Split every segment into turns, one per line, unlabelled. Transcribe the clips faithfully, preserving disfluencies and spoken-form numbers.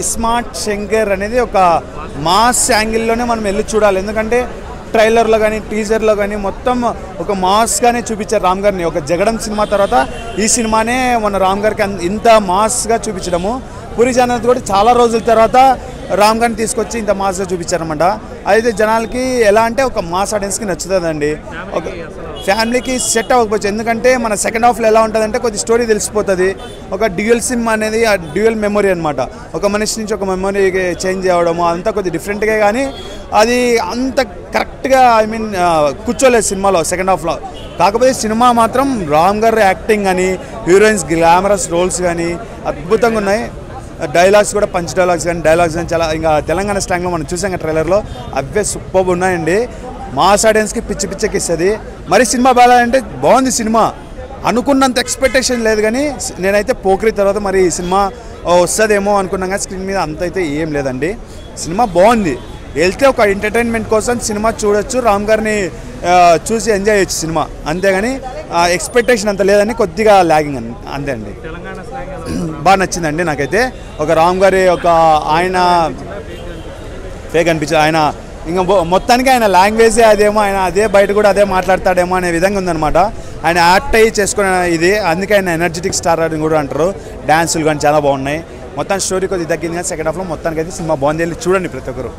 ఇస్మార్ట్ శంకర్ అనేది ఒక మాస్ యాంగిల్లోనే మనం వెళ్ళి చూడాలి. ఎందుకంటే ట్రైలర్లో కానీ టీజర్లో కానీ మొత్తం ఒక మాస్గానే చూపించారు రామ్ గారిని. ఒక జగడం సినిమా తర్వాత ఈ సినిమానే మన రామ్ గారికి ఇంత మాస్గా చూపించడము. పూరి జగన్నాథ్ కూడా చాలా రోజుల తర్వాత రామ్ గారిని తీసుకొచ్చి ఇంత మాస్గా చూపించారనమాట. అయితే జనాలకి ఎలా అంటే ఒక మాస్ ఆడియన్స్కి నచ్చుతుందండి. ఒక ఫ్యామిలీకి సెట్ అవ్వకపోవచ్చు. ఎందుకంటే మన సెకండ్ హాఫ్లో ఎలా ఉంటుందంటే కొద్ది స్టోరీ తెలిసిపోతుంది. ఒక డ్యూయల్ సిమ్ అనేది ఆ డ్యూయల్ మెమొరీ అనమాట. ఒక మనిషి నుంచి ఒక మెమొరీకి చేంజ్ అవ్వడము అంతా కొద్ది డిఫరెంట్గా, కానీ అది అంత కరెక్ట్గా ఐ మీన్ కూర్చోలేదు సినిమాలో సెకండ్ హాఫ్లో. కాకపోతే సినిమా మాత్రం రామ్ గారి యాక్టింగ్ కానీ హీరోయిన్స్ గ్లామరస్ రోల్స్ కానీ అద్భుతంగా ఉన్నాయి. డైలాగ్స్ కూడా పంచ్ డైలాగ్స్ కానీ డైలాగ్స్ కానీ చాలా ఇంకా తెలంగాణ స్లాంగ్లో మనం చూసాం ట్రైలర్లో, అవే సూపర్ ఉన్నాయండి. మాస్ ఆడియన్స్కి పిచ్చి పిచ్చకి ఇస్తుంది. మరి సినిమా బాగాలంటే బాగుంది సినిమా, అనుకున్నంత ఎక్స్పెక్టేషన్ లేదు. కానీ నేనైతే పోకిరి తర్వాత మరి ఈ సినిమా వస్తుందేమో అనుకున్నాం, కానీ స్క్రీన్ మీద అంత అయితే ఏం లేదండి. సినిమా బాగుంది, వెళ్తే ఒక ఎంటర్టైన్మెంట్ కోసం సినిమా చూడొచ్చు, రామ్ గారిని చూసి ఎంజాయ్ చేయొచ్చు సినిమా. అంతేగాని ఎక్స్పెక్టేషన్ అంత లేదని కొద్దిగా లాగింగ్ అని అంతే అండి. బాగా నచ్చిందండి నాకైతే. ఒక రామ్ గారి ఒక ఆయన ఫేక్ అనిపించింది. ఆయన ఇంకా మొత్తానికి ఆయన లాంగ్వేజే అదేమో, ఆయన అదే బయట కూడా అదే మాట్లాడతాడేమో అనే విధంగా ఉందన్నమాట. ఆయన యాక్ట్ అయ్యి చేసుకునే ఇది, అందుకే ఆయన ఎనర్జెటిక్ స్టార్ అని కూడా అంటారు. డ్యాన్సులు కానీ చాలా బాగున్నాయి. మొత్తం స్టోరీ కొద్దిగా తగ్గింది, కానీ సెకండ్ హాఫ్లో మొత్తానికి అయితే సినిమా బాగుంది, వెళ్ళి చూడండి ప్రతి ఒక్కరు.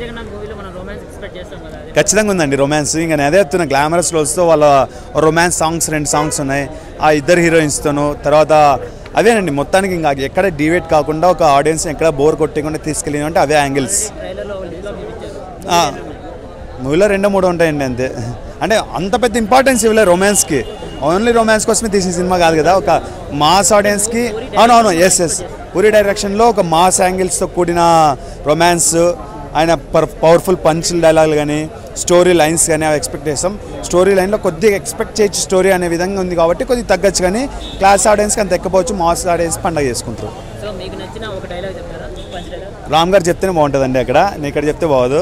ఖచ్చితంగా ఉందండి రొమాన్స్. ఇంకా నేను అదే చెప్తున్నా, గ్లామరస్ రోల్స్తో వాళ్ళ రొమాన్స్ సాంగ్స్ రెండు సాంగ్స్ ఉన్నాయి ఆ ఇద్దరు హీరోయిన్స్తోనూ. తర్వాత అవేనండి మొత్తానికి ఇంకా ఎక్కడ డివేట్ కాకుండా ఒక ఆడియన్స్ ఎక్కడ బోర్ కొట్టకుండా తీసుకెళ్ళిన అంటే అవే యాంగిల్స్. మూవీలో రెండో మూడో ఉంటాయండి అంతే. అంటే అంత పెద్ద ఇంపార్టెన్స్ ఇవ్వలేదు రొమాన్స్కి, ఓన్లీ రొమాన్స్ కోసమే తీసిన సినిమా కాదు కదా, ఒక మాస్ ఆడియన్స్కి. అవునవును, ఎస్ ఎస్ పూరి డైరెక్షన్లో ఒక మాస్ యాంగిల్స్తో కూడిన రొమాన్స్, ఆయన పర్ పవర్ఫుల్ పంచ్ డైలాగులు కానీ స్టోరీ లైన్స్ కానీ అవి ఎక్స్పెక్ట్ చేస్తాం. స్టోరీ లైన్లో కొద్దిగా ఎక్స్పెక్ట్ చేయొచ్చు స్టోరీ అనే విధంగా ఉంది కాబట్టి కొద్దిగా తగ్గచ్చు, కానీ క్లాస్ ఆడియన్స్కి అంత ఎక్కపోవచ్చు, మాస్ ఆడియన్స్ పండుగ చేసుకుంటారు. రామ్ గారు చెప్తేనే బాగుంటుందండి, అక్కడ నేను ఇక్కడ చెప్తే బాగోదు.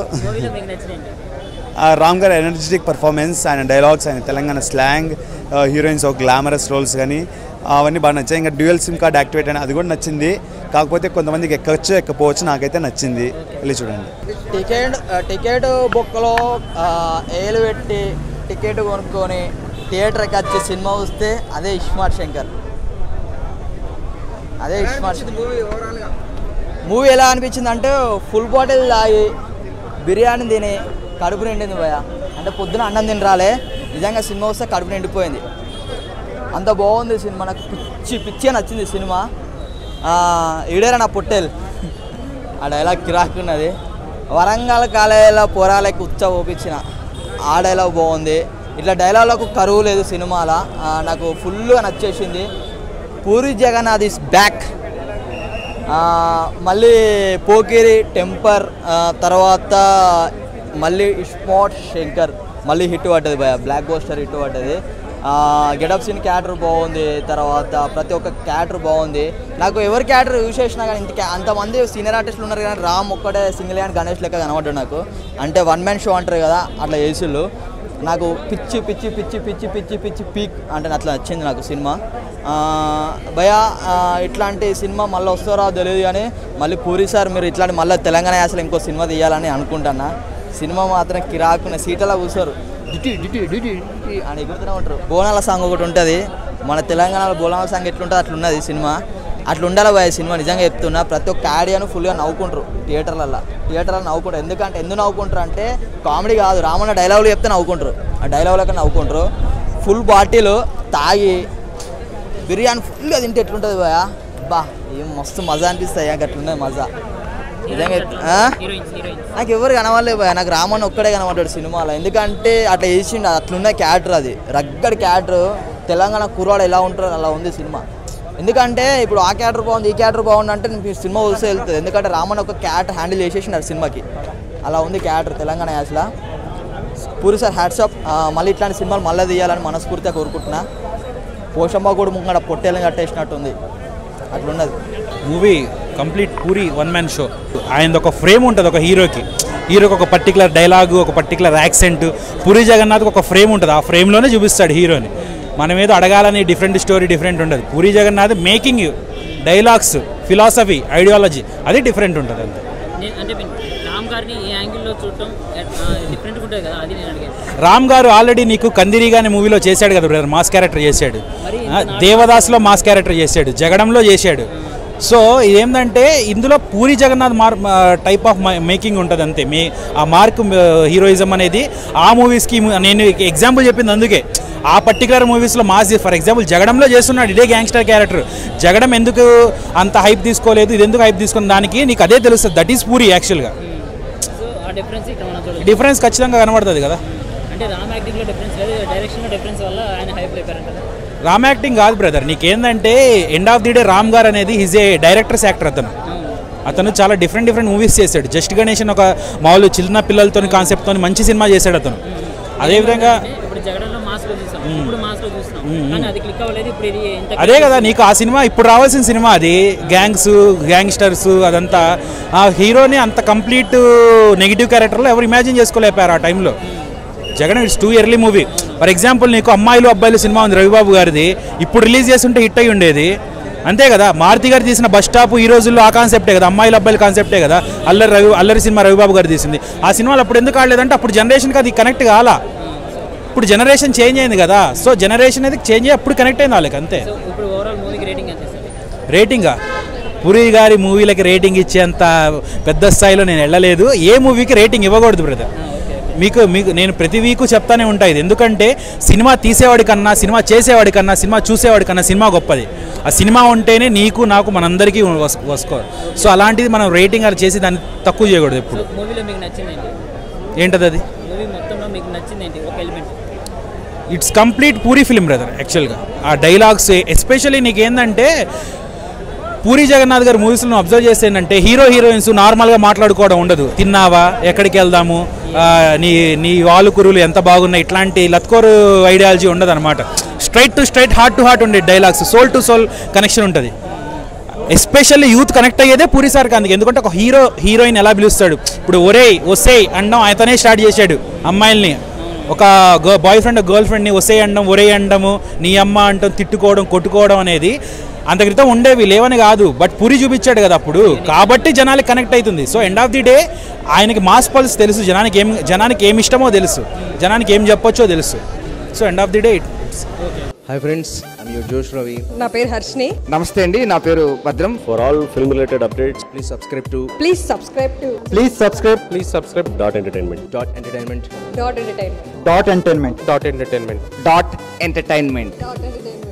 రామ్ గారు ఎనర్జెటిక్ పర్ఫార్మెన్స్, ఆయన డైలాగ్స్, ఆయన తెలంగాణ స్లాంగ్, హీరోయిన్స్ ఒక గ్లామరస్ రోల్స్ కానీ అవన్నీ బాగా నచ్చాయి. ఇంకా డ్యూయల్ సిమ్ కార్డ్ యాక్టివేట్ అని అది కూడా నచ్చింది. కాకపోతే కొంతమందికి ఎక్కవచ్చు ఎక్కపోవచ్చు, నాకైతే నచ్చింది, వెళ్ళి చూడండి.
టికెట్ టికెట్ బుక్కలో ఏలు పెట్టి టికెట్ కొనుక్కొని థియేటర్కి వచ్చి సినిమా వస్తే అదే ఇస్మార్ట్ శంకర్. అదే ఇస్మార్ట్ మూవీ ఎలా అనిపించింది అంటే ఫుల్ బాటిల్ తాగి బిర్యానీ తిని కడుపు నిండింది భయ. అంటే పొద్దున అన్నం తిని రాలే, నిజంగా సినిమా వస్తే కడుపు నిండిపోయింది. అంత బాగుంది సినిమా, నాకు పిచ్చి పిచ్చిగా నచ్చింది సినిమా. ఈడేరా నా పొట్టేలు ఆ డైలాగ్ కిరాకున్నది. వరంగల్ కాలేజీలో పోరాలకి ఉచ్చ ఓపించిన ఆ డైలాగ్ బాగుంది. ఇట్లా డైలాగ్లకు కరువు లేదు సినిమాలో, నాకు ఫుల్గా నచ్చేసింది. Puri Jagannadh is back. మళ్ళీ పోకిరి, టెంపర్, తర్వాత మళ్ళీ ఇస్మార్ట్ శంకర్ మళ్ళీ హిట్ పడ్డది భయ, బ్లాక్ బస్టర్ హిట్ పడ్డది. గెటప్ సీన్ క్యారెక్టర్ బాగుంది, తర్వాత ప్రతి ఒక్క క్యారెక్టర్ బాగుంది. నాకు ఎవరి క్యారెక్టర్ యూజ్ చేసినా కానీ ఇంటికి అంతమంది సీనియర్ ఆర్టిస్టులు ఉన్నారు కానీ రామ్ ఒక్కడే సింగిల్ హ్యాండ్ గణేష్ లెక్క కనబడ్డాడు నాకు. అంటే వన్ మ్యాన్ షో అంటారు కదా, అట్లా చేసిళ్ళు. నాకు పిచ్చి పిచ్చి పిచ్చి పిచ్చి పిచ్చి పిచ్చి పీక్ అంటే అట్లా నచ్చింది నాకు సినిమా. భయ ఇట్లాంటి సినిమా మళ్ళీ వస్తారో తెలియదు, కానీ మళ్ళీ పూరి సార్ మీరు ఇట్లాంటి మళ్ళీ తెలంగాణ యాసలో ఇంకో సినిమా తీయాలని అనుకుంటున్నా. సినిమా మాత్రం కిరాకున్న సీట్లా కూర్చోరు, డిటి డిటి డిటి డిటి అని ఎగురుతూనే ఉంటారు. బోనాల సాంగ్ ఒకటి ఉంటుంది, మన తెలంగాణలో బోనాల సాంగ్ ఎట్లుంటుంది అట్లున్నది సినిమా. అట్లా ఉండాలి భయ సినిమా, నిజంగా చెప్తున్నా. ప్రతి ఒక్క ఆడియన్ ఫుల్గా నవ్వుకుంటారు థియేటర్లలో. థియేటర్లో నవ్వుకుంటారు, ఎందుకంటే ఎందుకు నవ్వుకుంటారు అంటే కామెడీ కాదు, రామన్న డైలాగులు చెప్తే నవ్వుకుంటారు. ఆ డైలాగులకి నవ్వుకుంటారు. ఫుల్ బాటిల్ తాగి బిర్యానీ ఫుల్గా తింటే ఎట్లుంటుంది భయ, బా ఏం మస్తు మజా అనిపిస్తాయి. అట్లున్నది మజా నిజంగా. నాకు ఎవరు కనవాలే భయ, నాకు రామన్న ఒక్కడే కనబడ్డాడు సినిమాలో. ఎందుకంటే అట్లా చేసిండు, అట్లున్న క్యారెక్టర్, అది రగ్గడి క్యారెక్టర్. తెలంగాణ కుర్రాడు ఎలా ఉంటారో అలా ఉంది సినిమా. ఎందుకంటే ఇప్పుడు ఆ క్యారెక్టర్ బాగుంది, ఈ క్యారెక్టర్ బాగుంది అంటే మీకు సినిమా వస్తే వెళ్తుంది. ఎందుకంటే రామన్న ఒక క్యారెక్టర్ హ్యాండిల్ చేసేసిండు సినిమాకి, అలా ఉంది క్యారెక్టర్ తెలంగాణ యాసలా. Puri sir hats off. మళ్ళీ ఇట్లాంటి సినిమాలు మళ్ళీ తీయాలని మనస్ఫూర్తిగా కోరుకుంటున్నా. పోషమ్మ కూడా ముంగడ పొట్టేళ్ళని కట్టేసినట్టుంది, అట్లున్నది
movie. Complete Puri one man show. ఆయనది ఒక ఫ్రేమ్ ఉంటుంది ఒక హీరోకి, హీరోకి ఒక పర్టికులర్ డైలాగు, ఒక పర్టికులర్ యాక్సెంట్. పూరి జగన్నాథ్కి ఒక ఫ్రేమ్ ఉంటుంది, ఆ ఫ్రేమ్లోనే చూపిస్తాడు హీరోని. మనం ఏదో అడగాలని డిఫరెంట్ స్టోరీ డిఫరెంట్ ఉంటుంది. Puri Jagannadh making, dialogues, philosophy, ideology అది డిఫరెంట్ ఉంటుంది అంతే.
అంటే రామ్ గారిని ఈ యాంగిల్లో చూడటం డిఫరెంట్గా ఉంటుంది కదా, అది నేను అడిగాను.
రామ్ గారు ఆల్రెడీ నీకు కందిరీగా అనే మూవీలో చేశాడు కదా బ్రదర్, మాస్ క్యారెక్టర్ చేశాడు. దేవదాస్లో మాస్ క్యారెక్టర్ చేశాడు, జగడంలో చేశాడు. సో ఇదేంటంటే ఇందులో పూరి జగన్నాథ్ మార్ టైప్ ఆఫ్ మేకింగ్ ఉంటుంది అంతే. మే ఆ మార్క్ హీరోయిజం అనేది ఆ మూవీస్కి నేను ఎగ్జాంపుల్ చెప్పింది అందుకే. ఆ పర్టికులర్ మూవీస్లో మాస్, ఫర్ ఎగ్జాంపుల్ జగడంలో చేస్తున్నాడు ఇదే గ్యాంగ్స్టర్ క్యారెక్టర్. జగడం ఎందుకు అంత హైప్ తీసుకోలేదు, ఇది ఎందుకు హైప్ తీసుకున్న దానికి నీకు అదే తెలుస్తుంది. దట్ ఈస్ పూరి యాక్చువల్గా. డిఫరెన్స్ ఖచ్చితంగా కనబడుతుంది కదా.
అంటే రామ్ యాక్టింగ్లో డిఫరెన్స్ లేదు, డైరెక్షన్లో డిఫరెన్స్ వల్ల ఆయన హైప్ అయిపోయారంట.
రామ్ యాక్టింగ్ కాదు బ్రదర్, నీకేందంటే end of the day Ram garu అనేది ఈజ్ ఏ డైరెక్టర్స్ యాక్టర్. అతను అతను చాలా డిఫరెంట్ డిఫరెంట్ మూవీస్ చేశాడు. జస్ట్ గణేష్ ఒక మామూలు చిన్న పిల్లలతో కాన్సెప్ట్తో మంచి సినిమా చేశాడు అతను. అదేవిధంగా అదే కదా నీకు ఆ సినిమా ఇప్పుడు రావాల్సిన సినిమా, అది గ్యాంగ్స్ గ్యాంగ్స్టర్స్ అదంతా. ఆ హీరోని అంత కంప్లీట్ నెగిటివ్ క్యారెక్టర్లో ఎవరు ఇమాజిన్ చేసుకోలేపారు ఆ టైంలో. Jagan it's too early movie. For example నీకు అమ్మాయిలు అబ్బాయిలు సినిమా ఉంది రవిబాబు గారిది, ఇప్పుడు రిలీజ్ చేస్తుంటే హిట్ అయ్యి ఉండేది అంతే కదా. మారుతి గారు తీసిన బస్ స్టాప్ ఈ రోజుల్లో ఆ కాన్సెప్టే కదా, అమ్మాయిలు అబ్బాయిల కాన్సెప్టే కదా. అల్లరి రవి అల్లరి సినిమా రవిబాబు గారు తీసింది. ఆ సినిమాలు అప్పుడు ఎందుకు ఆడలేదంటే అప్పుడు జనరేషన్కి అది కనెక్ట్ కాలా. ఇప్పుడు జనరేషన్ చేంజ్ అయింది కదా, సో జనరేషన్ అనేది చేంజ్ అయ్యి అప్పుడు కనెక్ట్ అయింది వాళ్ళకి అంతే. రేటింగా పూరి గారి మూవీలకి రేటింగ్ ఇచ్చేంత పెద్ద స్థాయిలో నేను వెళ్ళలేదు. ఏ మూవీకి రేటింగ్ ఇవ్వకూడదు బ్రదర్. మీకు మీకు నేను ప్రతి వీకు చెప్తానే ఉంటా ఇది. ఎందుకంటే సినిమా తీసేవాడి కన్నా, సినిమా చేసేవాడి కన్నా, సినిమా చూసేవాడి కన్నా సినిమా గొప్పది. ఆ సినిమా ఉంటేనే నీకు నాకు మనందరికీ వసుకో. సో అలాంటిది మనం రేటింగ్ అది చేసి దాన్ని తక్కువ చేయకూడదు ఎప్పుడు. ఏంటది అది? It's complete Puri film brother యాక్చువల్గా. ఆ డైలాగ్స్ ఎస్పెషల్లీ నీకు ఏంటంటే పూరి జగన్నాథ్ గారి మూవీస్లో నువ్వు అబ్జర్వ్ చేస్తే ఏంటంటే హీరో హీరోయిన్స్ నార్మల్గా మాట్లాడుకోవడం ఉండదు. తిన్నావా, ఎక్కడికి వెళ్దాము, నీ నీ వాలు కురులు ఎంత బాగున్నాయి, ఇట్లాంటి లత్కోరు ఐడియాలజీ ఉండదు అనమాట. Straight to straight, heart to heart ఉండే dialogues, soul to soul connection ఉంటుంది. ఎస్పెషల్లీ యూత్ కనెక్ట్ అయ్యేదే పూరి సార్కి అందుకు. ఎందుకంటే ఒక హీరో హీరోయిన్ ఎలా పిలుస్తాడు, ఇప్పుడు ఒరే ఒసే అనడం అతనే స్టార్ట్ చేశాడు. అమ్మాయిల్ని ఒక బాయ్ ఫ్రెండ్ గర్ల్ ఫ్రెండ్ని ఒసే అనడం, ఒరే అనడము, నీ అమ్మ అంటాం, తిట్టుకోవడం కొట్టుకోవడం అనేది అంత క్రితం ఉండేవి లేవని కాదు. బట్ పూరి చూపించాడు కదా అప్పుడు, కాబట్టి జనాలకి కనెక్ట్ అవుతుంది. So end of the day ఆయనకి మాస్ పల్స్ తెలుసు, జనానికి ఏం జనానికి ఏమి ఇష్టమో తెలుసు, జనానికి ఏం చెప్పొచ్చో తెలుసు. So end of the day it's
hi friends, I'm your Josh Ravi.
నా పేరు హర్షిని.
నమస్తే అండి, నా పేరు Bhadram.
For all film related updates
please subscribe to
please subscribe to
please subscribe
please subscribe dot entertainment
dot entertainment
dot entertainment
dot entertainment
dot entertainment
dot entertainment
dot entertainment